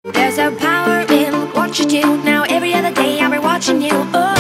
There's a power in what you do. Now every other day I'll be watching you. Oh.